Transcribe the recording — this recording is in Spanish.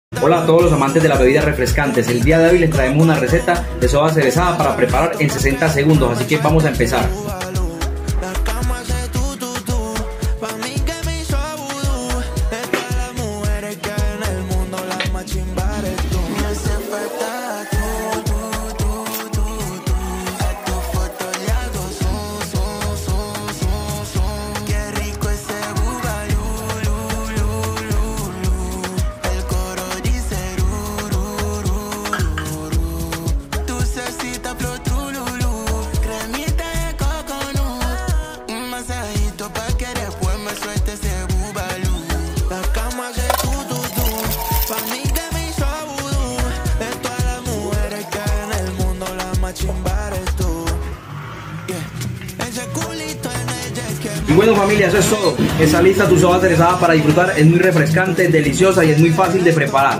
Hola a todos los amantes de las bebidas refrescantes. El día de hoy les traemos una receta de soda cerezada para preparar en 60 segundos, así que vamos a empezar. Y bueno familia, eso es todo. Está lista tu soda cerezada para disfrutar. Es muy refrescante, deliciosa y es muy fácil de preparar.